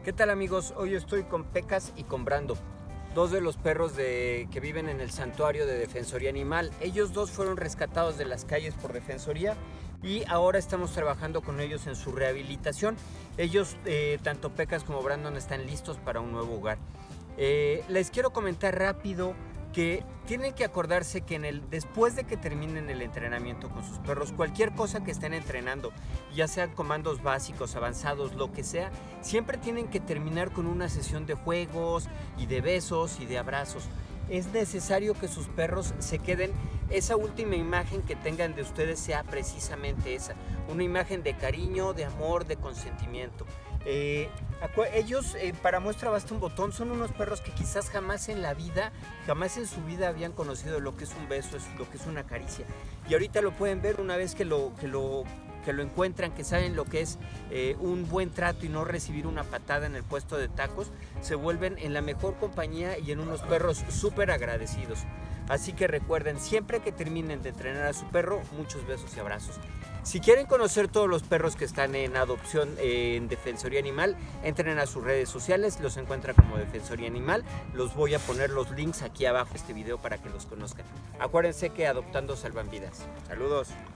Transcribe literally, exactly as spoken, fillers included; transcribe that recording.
¿Qué tal, amigos? Hoy estoy con Pecas y con Brando, dos de los perros de, que viven en el santuario de Defensoría Animal. Ellos dos fueron rescatados de las calles por Defensoría y ahora estamos trabajando con ellos en su rehabilitación. Ellos, eh, tanto Pecas como Brandon, están listos para un nuevo hogar. Eh, les quiero comentar rápido que tienen que acordarse que en el, después de que terminen el entrenamiento con sus perros, cualquier cosa que estén entrenando, ya sean comandos básicos, avanzados, lo que sea, siempre tienen que terminar con una sesión de juegos y de besos y de abrazos. Es necesario que sus perros se queden, esa última imagen que tengan de ustedes sea precisamente esa, una imagen de cariño, de amor, de consentimiento. Eh, ellos, eh, para muestra basta un botón, son unos perros que quizás jamás en la vida, jamás en su vida habían conocido lo que es un beso, es lo que es una caricia. Y ahorita lo pueden ver una vez que lo, que lo, que lo encuentran, que saben lo que es eh, un buen trato y no recibir una patada en el puesto de tacos, se vuelven en la mejor compañía y en unos perros súper agradecidos. Así que recuerden, siempre que terminen de entrenar a su perro, muchos besos y abrazos. Si quieren conocer todos los perros que están en adopción eh, en Defensoría Animal, entren a sus redes sociales, los encuentran como Defensoría Animal. Los voy a poner los links aquí abajo de este video para que los conozcan. Acuérdense que adoptando salvan vidas. Saludos.